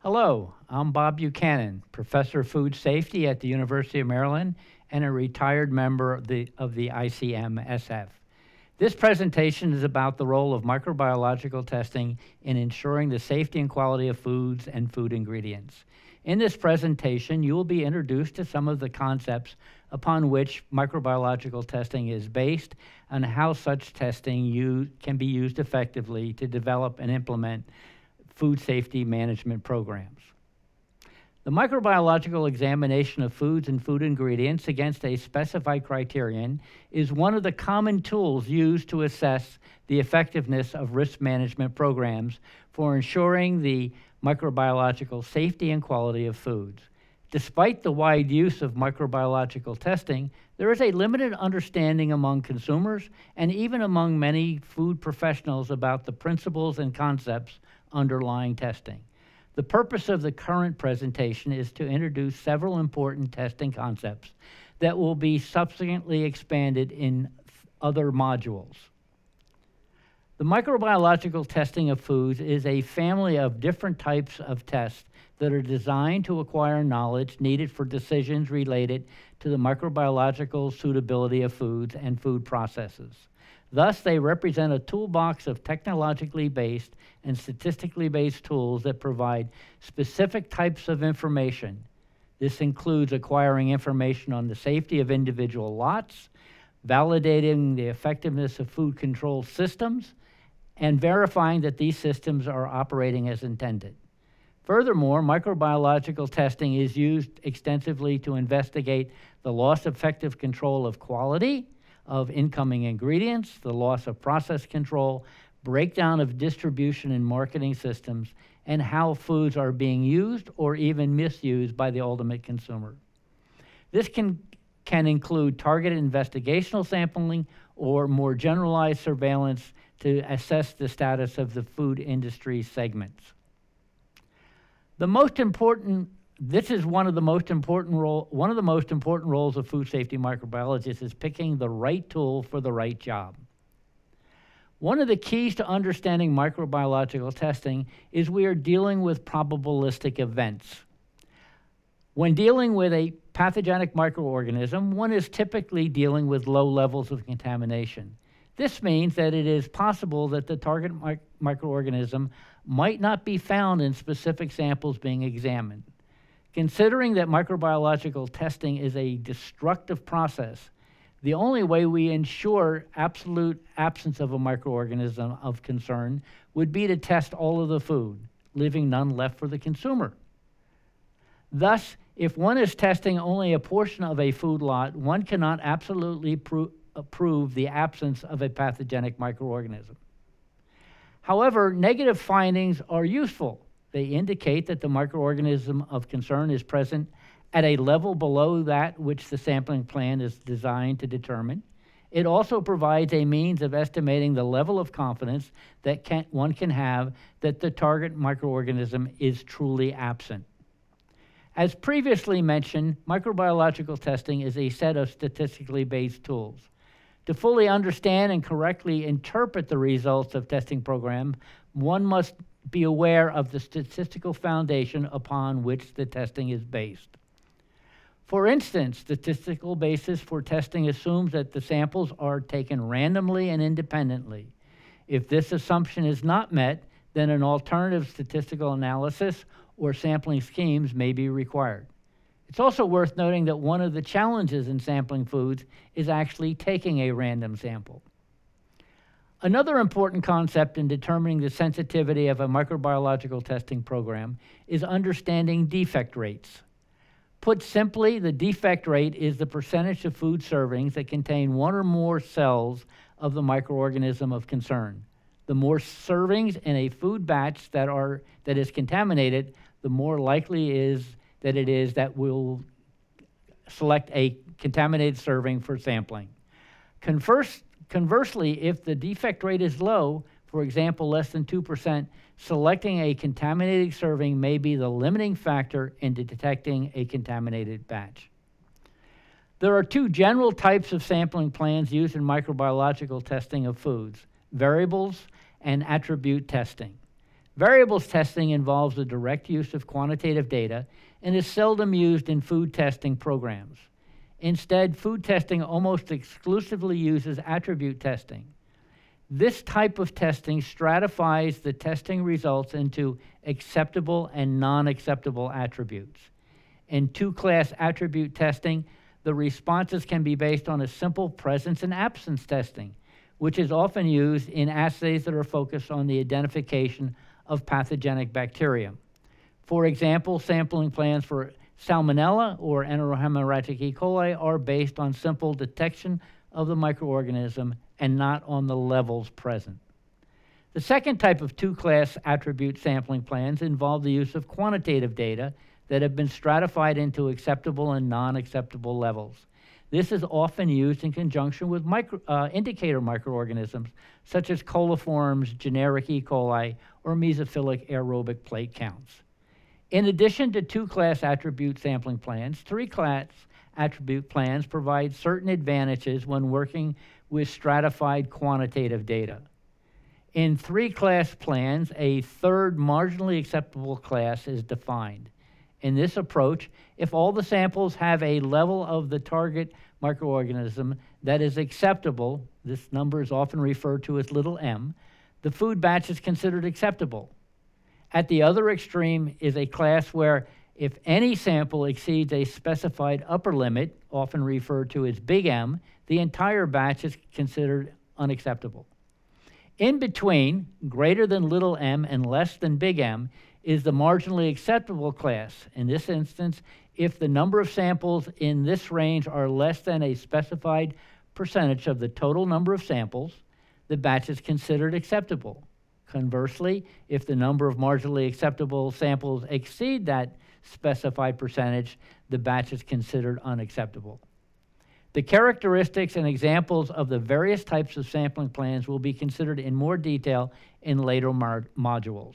Hello, I'm Bob Buchanan, Professor of Food Safety at the University of Maryland and a retired member of the ICMSF. This presentation is about the role of microbiological testing in ensuring the safety and quality of foods and food ingredients. In this presentation, you will be introduced to some of the concepts upon which microbiological testing is based and how such testing can be used effectively to develop and implement food safety management programs. The microbiological examination of foods and food ingredients against a specified criterion is one of the common tools used to assess the effectiveness of risk management programs for ensuring the microbiological safety and quality of foods. Despite the wide use of microbiological testing, there is a limited understanding among consumers and even among many food professionals about the principles and concepts underlying testing. The purpose of the current presentation is to introduce several important testing concepts that will be subsequently expanded in other modules. The microbiological testing of foods is a family of different types of tests that are designed to acquire knowledge needed for decisions related to the microbiological suitability of foods and food processes. Thus, they represent a toolbox of technologically based and statistically based tools that provide specific types of information. This includes acquiring information on the safety of individual lots, validating the effectiveness of food control systems, and verifying that these systems are operating as intended. Furthermore, microbiological testing is used extensively to investigate the loss of effective control of quality of incoming ingredients, the loss of process control, breakdown of distribution and marketing systems, and how foods are being used or even misused by the ultimate consumer. This can include targeted investigational sampling or more generalized surveillance to assess the status of the food industry segments. This is one of the most important roles of food safety microbiologists is picking the right tool for the right job. One of the keys to understanding microbiological testing is we are dealing with probabilistic events. When dealing with a pathogenic microorganism, one is typically dealing with low levels of contamination. This means that it is possible that the target microorganism might not be found in specific samples being examined. Considering that microbiological testing is a destructive process, the only way we ensure absolute absence of a microorganism of concern would be to test all of the food, leaving none left for the consumer. Thus, if one is testing only a portion of a food lot, one cannot absolutely prove the absence of a pathogenic microorganism. However, negative findings are useful. They indicate that the microorganism of concern is present at a level below that which the sampling plan is designed to determine. It also provides a means of estimating the level of confidence that one can have that the target microorganism is truly absent. As previously mentioned, microbiological testing is a set of statistically based tools. To fully understand and correctly interpret the results of testing programs, one must be aware of the statistical foundation upon which the testing is based. For instance, statistical basis for testing assumes that the samples are taken randomly and independently. If this assumption is not met, then an alternative statistical analysis or sampling schemes may be required. It's also worth noting that one of the challenges in sampling foods is actually taking a random sample. Another important concept in determining the sensitivity of a microbiological testing program is understanding defect rates. Put simply, the defect rate is the percentage of food servings that contain one or more cells of the microorganism of concern. The more servings in a food batch that is contaminated, the more likely it is that we'll select a contaminated serving for sampling. Conversely, if the defect rate is low, for example, less than 2%, selecting a contaminated serving may be the limiting factor in detecting a contaminated batch. There are two general types of sampling plans used in microbiological testing of foods: variables and attribute testing. Variables testing involves the direct use of quantitative data and is seldom used in food testing programs. Instead, food testing almost exclusively uses attribute testing. This type of testing stratifies the testing results into acceptable and non-acceptable attributes. In two-class attribute testing, the responses can be based on a simple presence and absence testing, which is often used in assays that are focused on the identification of pathogenic bacteria. For example, sampling plans for Salmonella or Enterohemorrhagic E. coli are based on simple detection of the microorganism and not on the levels present. The second type of two-class attribute sampling plans involve the use of quantitative data that have been stratified into acceptable and non-acceptable levels. This is often used in conjunction with indicator microorganisms such as coliforms, generic E. coli, or mesophilic aerobic plate counts. In addition to two-class attribute sampling plans, three-class attribute plans provide certain advantages when working with stratified quantitative data. In three-class plans, a third marginally acceptable class is defined. In this approach, if all the samples have a level of the target microorganism that is acceptable, this number is often referred to as little m, the food batch is considered acceptable. At the other extreme is a class where if any sample exceeds a specified upper limit, often referred to as big M, the entire batch is considered unacceptable. In between, greater than little m and less than big M, is the marginally acceptable class. In this instance, if the number of samples in this range are less than a specified percentage of the total number of samples, the batch is considered acceptable. Conversely, if the number of marginally acceptable samples exceed that specified percentage, the batch is considered unacceptable. The characteristics and examples of the various types of sampling plans will be considered in more detail in later modules.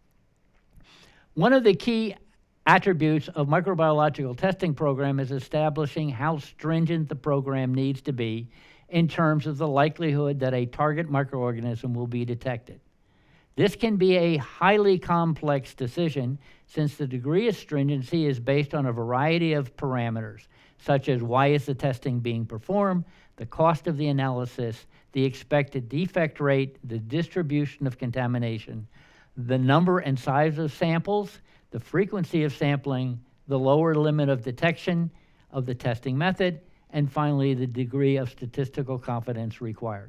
One of the key attributes of microbiological testing program is establishing how stringent the program needs to be in terms of the likelihood that a target microorganism will be detected. This can be a highly complex decision since the degree of stringency is based on a variety of parameters, such as why is the testing being performed, the cost of the analysis, the expected defect rate, the distribution of contamination, the number and size of samples, the frequency of sampling, the lower limit of detection of the testing method, and finally, the degree of statistical confidence required.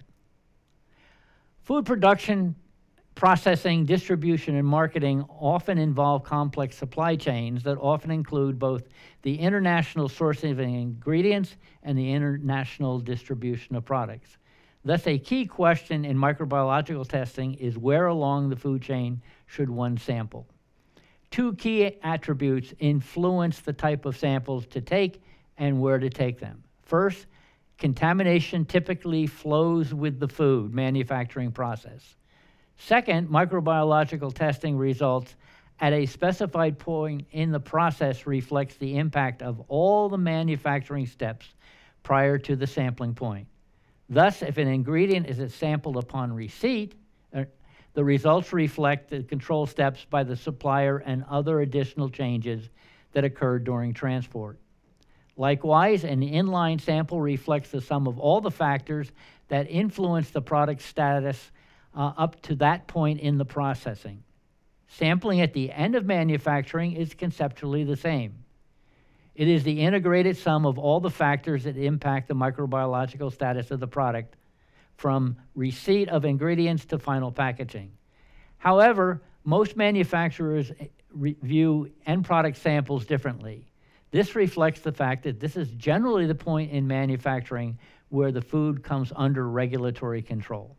Food production, processing, distribution, and marketing often involve complex supply chains that often include both the international sourcing of ingredients and the international distribution of products. Thus, a key question in microbiological testing is where along the food chain should one sample? Two key attributes influence the type of samples to take and where to take them. First, contamination typically flows with the food manufacturing process. Second, microbiological testing results at a specified point in the process reflects the impact of all the manufacturing steps prior to the sampling point. Thus, if an ingredient is sampled upon receipt, the results reflect the control steps by the supplier and other additional changes that occurred during transport. Likewise, an inline sample reflects the sum of all the factors that influence the product status up to that point in the processing. Sampling at the end of manufacturing is conceptually the same. It is the integrated sum of all the factors that impact the microbiological status of the product, from receipt of ingredients to final packaging. However, most manufacturers view end product samples differently. This reflects the fact that this is generally the point in manufacturing where the food comes under regulatory control.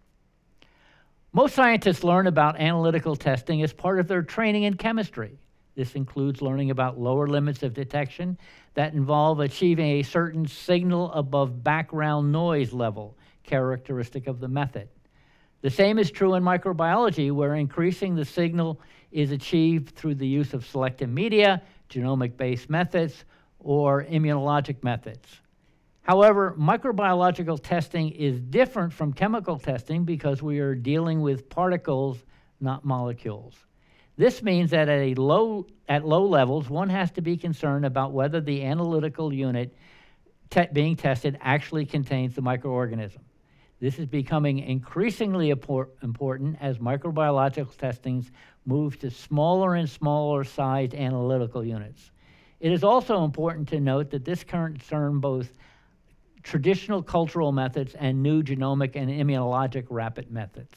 Most scientists learn about analytical testing as part of their training in chemistry. This includes learning about lower limits of detection that involve achieving a certain signal above background noise level, characteristic of the method. The same is true in microbiology, where increasing the signal is achieved through the use of selective media, genomic-based methods, or immunologic methods. However, microbiological testing is different from chemical testing because we are dealing with particles, not molecules. This means that at low levels, one has to be concerned about whether the analytical unit being tested actually contains the microorganism. This is becoming increasingly important as microbiological testings move to smaller and smaller sized analytical units. It is also important to note that this concerns both traditional cultural methods and new genomic and immunologic rapid methods.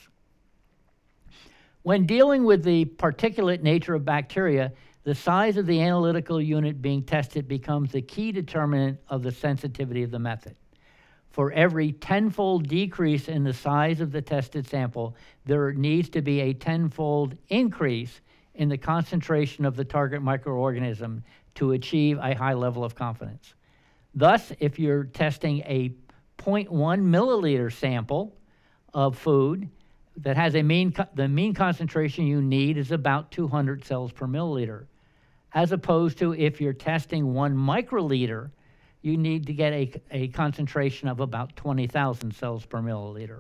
When dealing with the particulate nature of bacteria, the size of the analytical unit being tested becomes the key determinant of the sensitivity of the method. For every 10-fold decrease in the size of the tested sample, there needs to be a 10-fold increase in the concentration of the target microorganism to achieve a high level of confidence. Thus, if you're testing a 0.1 milliliter sample of food that has the mean concentration you need is about 200 cells per milliliter, as opposed to if you're testing 1 microliter, you need to get a concentration of about 20,000 cells per milliliter.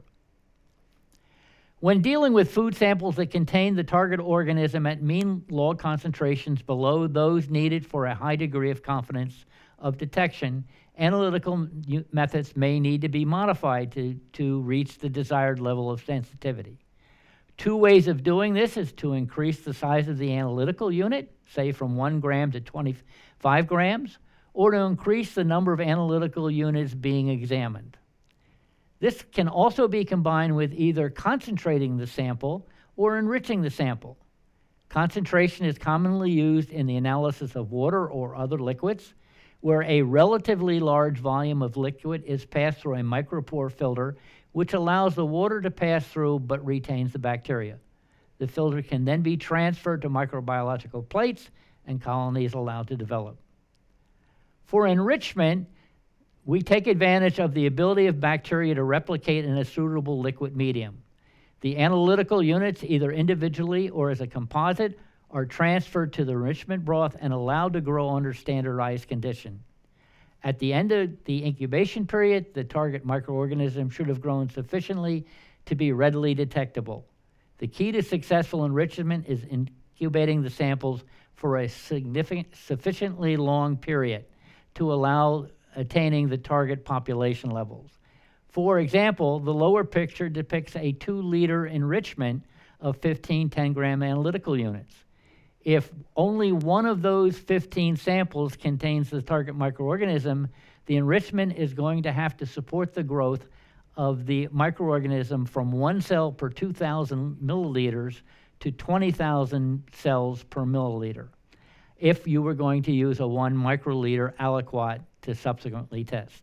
When dealing with food samples that contain the target organism at mean log concentrations below those needed for a high degree of confidence of detection, analytical methods may need to be modified to reach the desired level of sensitivity. Two ways of doing this is to increase the size of the analytical unit, say from 1 gram to 25 grams, or to increase the number of analytical units being examined. This can also be combined with either concentrating the sample or enriching the sample. Concentration is commonly used in the analysis of water or other liquids, where a relatively large volume of liquid is passed through a micropore filter, which allows the water to pass through but retains the bacteria. The filter can then be transferred to microbiological plates and colonies allowed to develop. For enrichment, we take advantage of the ability of bacteria to replicate in a suitable liquid medium. The analytical units, either individually or as a composite, are transferred to the enrichment broth and allowed to grow under standardized condition. At the end of the incubation period, the target microorganism should have grown sufficiently to be readily detectable. The key to successful enrichment is incubating the samples for a sufficiently long period to allow attaining the target population levels. For example, the lower picture depicts a 2-liter enrichment of 15 10-gram analytical units. If only one of those 15 samples contains the target microorganism, the enrichment is going to have to support the growth of the microorganism from 1 cell per 2,000 milliliters to 20,000 cells per milliliter, if you were going to use a 1 microliter aliquot to subsequently test.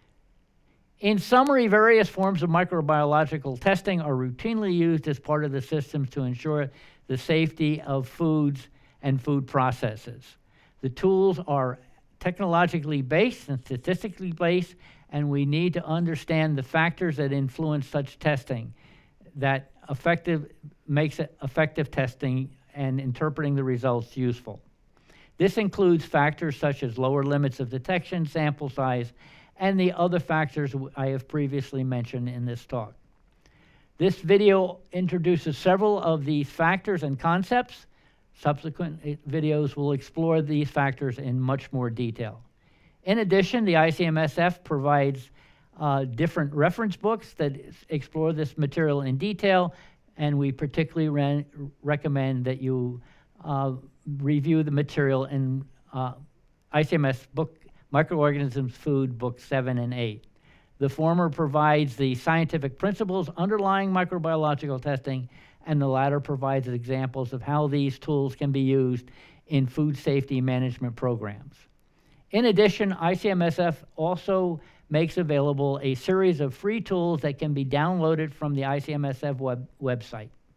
In summary, various forms of microbiological testing are routinely used as part of the systems to ensure the safety of foods and food processes. The tools are technologically based and statistically based, and we need to understand the factors that influence such testing that makes effective testing and interpreting the results useful. This includes factors such as lower limits of detection, sample size, and the other factors I have previously mentioned in this talk. This video introduces several of these factors and concepts. Subsequent videos will explore these factors in much more detail. In addition, the ICMSF provides different reference books that explore this material in detail, and we particularly recommend that you review the material in ICMS book, Microorganisms Food, Book 7 and 8. The former provides the scientific principles underlying microbiological testing, and the latter provides examples of how these tools can be used in food safety management programs. In addition, ICMSF also makes available a series of free tools that can be downloaded from the ICMSF website.